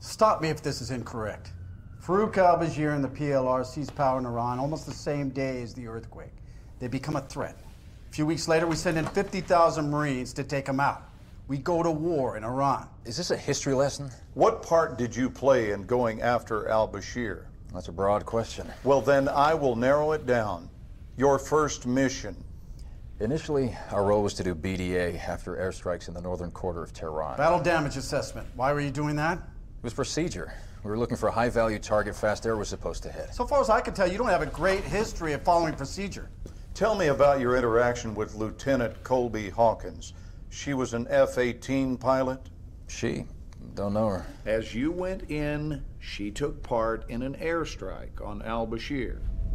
Stop me if this is incorrect. Farouk al-Bashir and the PLR seized power in Iran almost the same day as the earthquake. They become a threat. A few weeks later, we send in 50,000 Marines to take them out. We go to war in Iran. Is this a history lesson? What part did you play in going after al-Bashir? That's a broad question. Well, then I will narrow it down. Your first mission. Initially, our role was to do BDA after airstrikes in the northern quarter of Tehran. Battle damage assessment. Why were you doing that? It was procedure. We were looking for a high-value target Fast Air was supposed to hit. So far as I can tell, you don't have a great history of following procedure. Tell me about your interaction with Lieutenant Colby Hawkins. She was an F-18 pilot? She? Don't know her. As you went in, she took part in an airstrike on al-Bashir.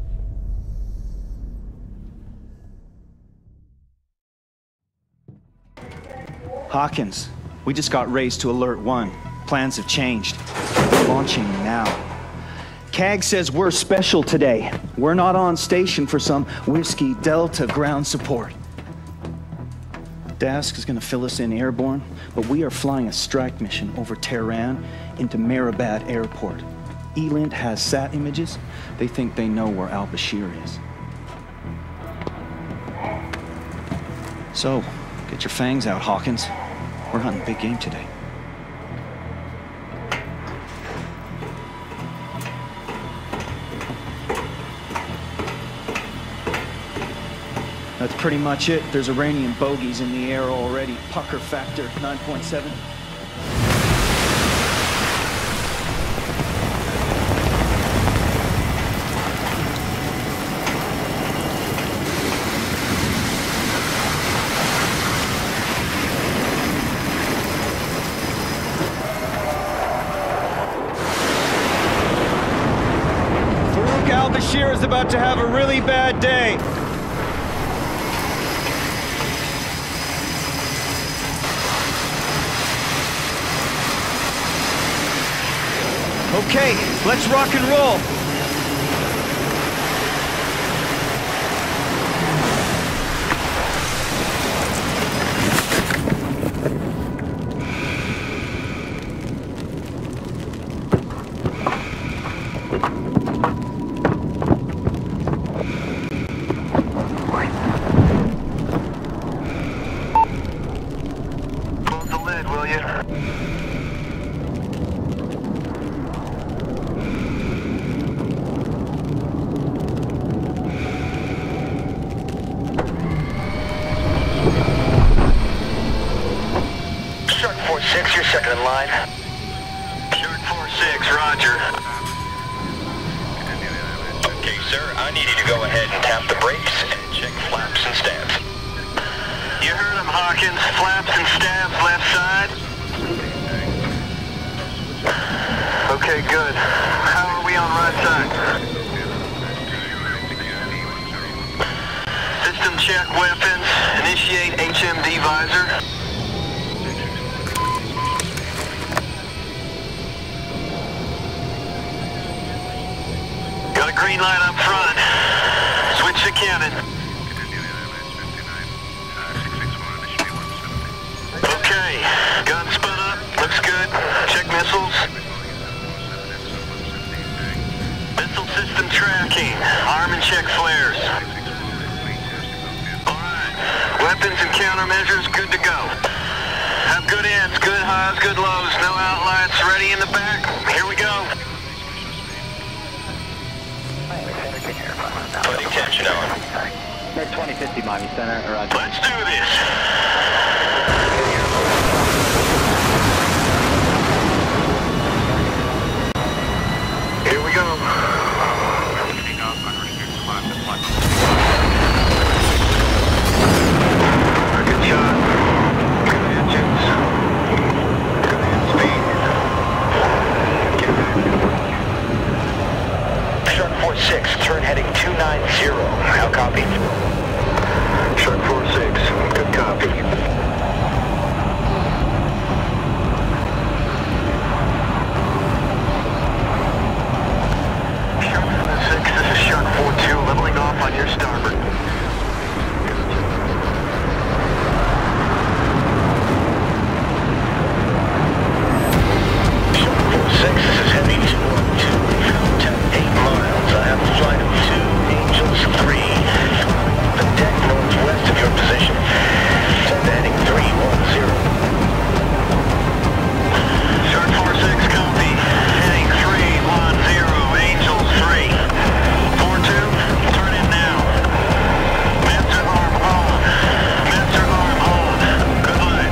Hawkins, we just got raised to Alert 1. Plans have changed. We're launching now. CAG says we're special today. We're not on station for some Whiskey Delta ground support. Dask is going to fill us in airborne, but we are flying a strike mission over Tehran into Mehrabad Airport. Eland has sat images. They think they know where al-Bashir is. So, get your fangs out, Hawkins. We're hunting big game today. That's pretty much it. There's Iranian bogeys in the air already. Pucker factor 9.7. Farouk al-Bashir is about to have a really bad day. Okay, let's rock and roll. Close the lid, will you? Shark 4-6, you're second in line. Shark 4-6, roger. Okay, sir, I need you to go ahead and tap the brakes and check flaps and stabs. You heard him, Hawkins. Flaps and stabs, left side. Okay, good. How are we on right side? System check weapons. Initiate HMD visor. Got a green light up front. Switch to cannon. Okay, gun spun up. Looks good. Check missiles. Missile system tracking. Arm and check flares. Alright. Weapons and countermeasures good to go. Have good ends, good highs, good lows. No outlights. Ready in the back. Here we go. Putting tension on. Med 2050 Miami Center, roger. Let's do this. Here we go. Good shot. Good engines. Good end speed. Shark 4-6, turn heading 290. How copy? Shark 4-6. Good copy. Shark 4-6, this is Shark 4-2, leveling off on your starboard. Shark 4-6, 3. The deck northwest of your position. Turn to heading 310. Shark 46, copy. Heading 310, Angel 3. 42, turn in now. Master arm on. Master arm on. Good luck.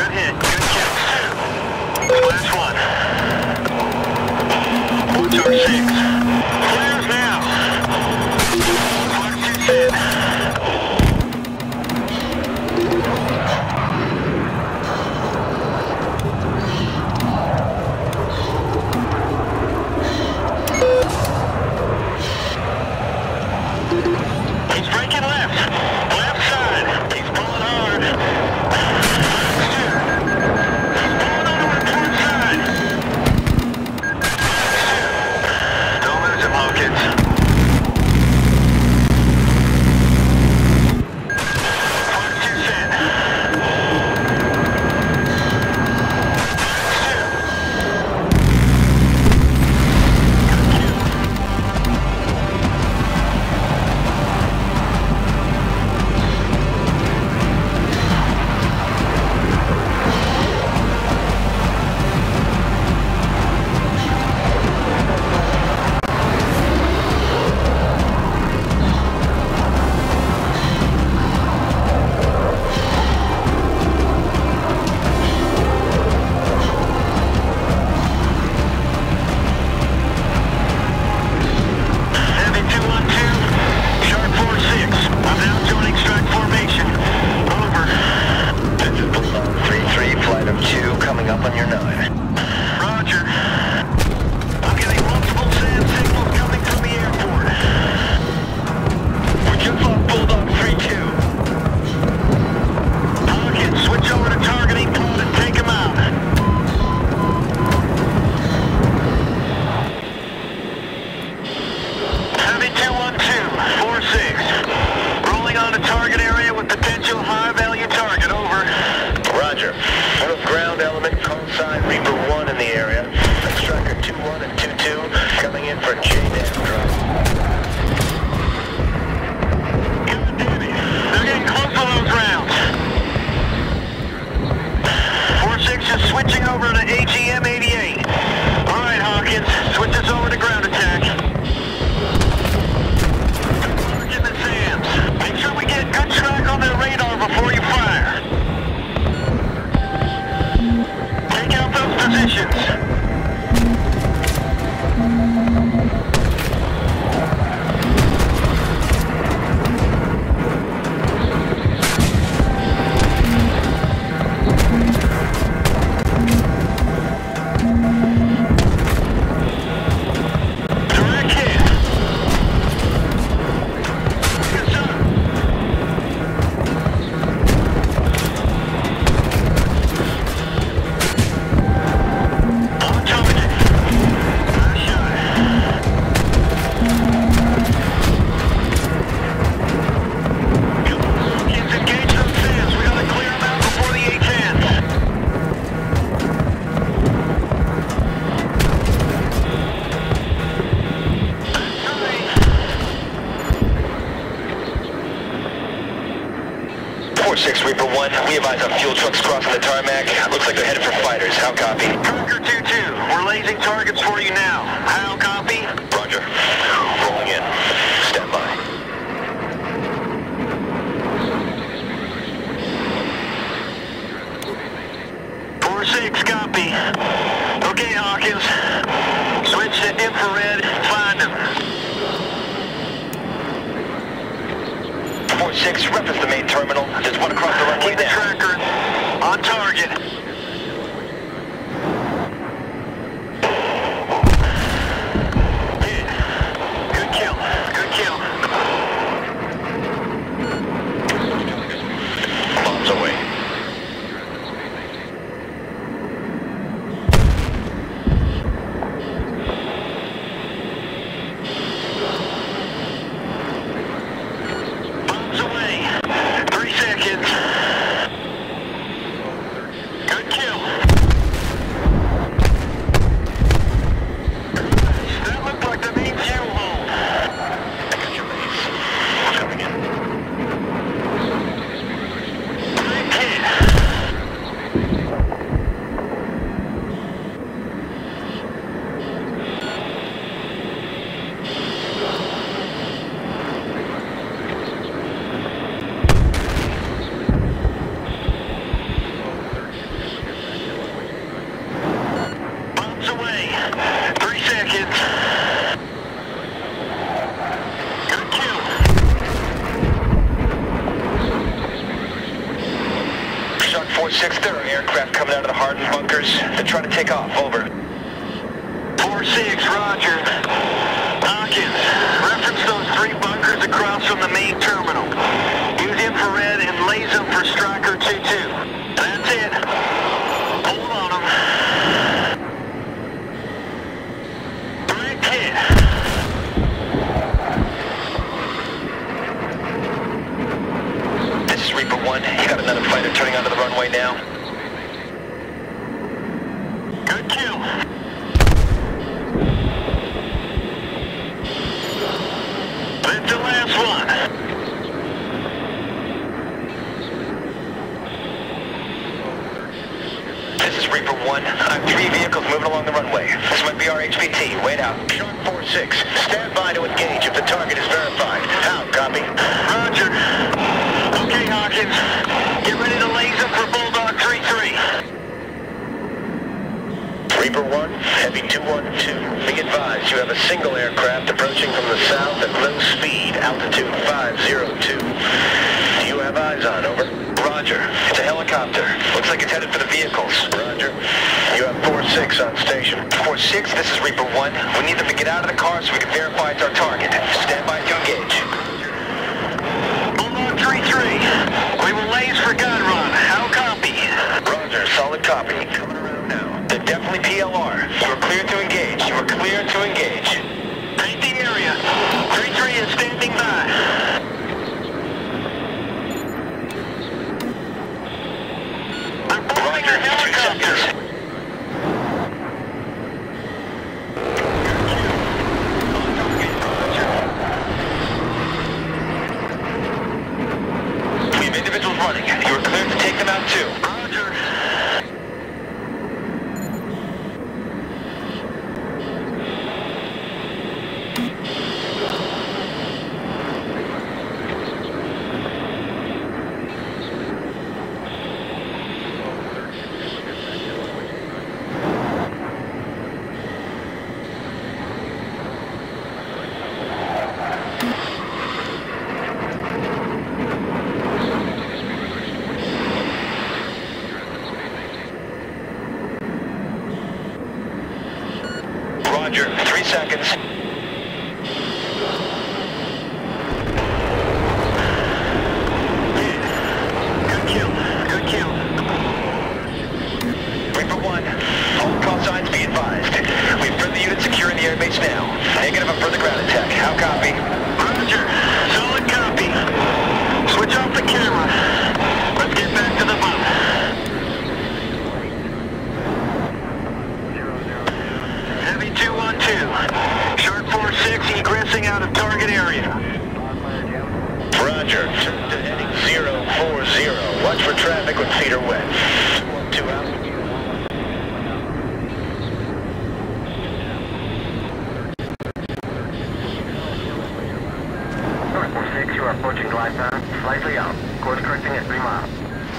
Good hit. Good kill. Splash 1. Watch our 6. Clears now. Clock 2 set. He's breaking left. Left side. He's pulling hard. He's pulling onto the port side. Don't lose him, Hawkins. Clock 2 set. Heavy 212, sharp 46. I'm now joining strike formation. Over. This is Bulldog 3-3, flight of 2, coming up on your 9. Roger. I'm getting multiple sand signals coming from the airport. We just lost Bulldog 3-2. Hawkins, switch over to targeting pod and take him out. Heavy 212, 4-6. Rolling on to target area with potential high-value target, over. Roger. One of ground element, call sign Reaper 1 in the area. Striker 2-1 and 2-2 coming in for JDAM drop. God damn it. They're getting close to those rounds. 4-6 is switching over to AGM 88. All right, Hawkins. Switch us over to ground attack. In the sands. Make sure we get good track on their radar before you fire. Take out those positions. Direct hit. Yes, sir. On target. Nice shot. Kids, engage those sands. We gotta clear them out before the A-10s. Hurry. 4-6 Reaper 1, we advise on fuel trucks crossing the tarmac. Looks like they're headed for fighters. How copy? Tracker 2-2, we're lasing targets for you now. How copy? Roger. Rolling in. Stand by. 4-6, copy. Okay, Hawkins. Switch to infrared. Find them. 4-6, reference the main terminal. There's one across the runway now. Keep the tracker on target. Hit. Good kill. Good kill. Bombs away. Bombs away. 3 seconds. Good aircraft coming out of the hardened bunkers. They're trying to take off. Over. 4-6, roger. Hawkins, reference those 3 bunkers across from the main terminal. Use infrared and laze them for Striker 2-2. That's it. Hold on them. Direct hit. This is Reaper 1. You got another fighter turning onto the runway now. Good kill. That's the last one. This is Reaper 1. I have 3 vehicles moving along the runway. This might be our HPT. Wait out. Shark 4-6. Stand by to engage if the target is verified. How? Copy? Roger. Okay, Hawkins. Get ready to laze them for Bulldog 3-3. Reaper 1, Heavy 212. Be advised, you have a single aircraft approaching from the south at low speed, altitude 502. Do you have eyes on? Over. Roger. It's a helicopter. Looks like it's headed for the vehicles. Roger. You have 4-6 on station. 4-6, this is Reaper 1. We need them to get out of the car so we can verify it's our target. Stand by to engage. Bulldog 3-3. We will laze for Godron. How copy? Roger. Solid copy. Coming around now. They're definitely PLR. You are clear to engage. You are clear to engage. Paint the area. 3-3 is standing by. They're boarding Roger. a 2 helicopter. seconds. We have individuals running. You are clear to take them out too. Roger. Roger. 3 seconds. Good kill. Good kill. Reaper 1, all call signs be advised. We have friendly units securing the airbase now. Negative on further ground attack. How copy? Roger. Solid copy. Switch off the camera. Let's get back to the boat. Heavy 212. Shark 4-6 egressing out of target area. Roger. Turn to heading 040. Watch for traffic when feet are wet. 2 out. Shark 4-6, you are approaching glide path. Slightly out. Course correcting at 3 miles.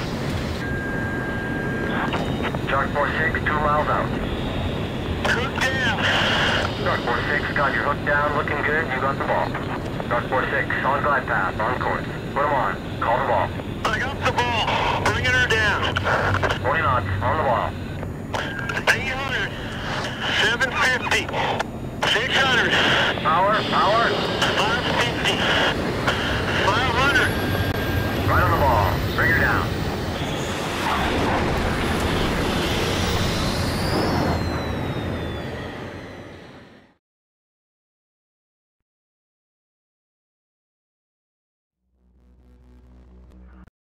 Shark 4-6, 2 miles out. Hook down. Shark 4-6, got your hook down, looking good, you got the ball. Shark 4-6, on glide path, on course. Put them on, call the ball. I got the ball, bringing her down. 40 knots, on the ball. 800, 750.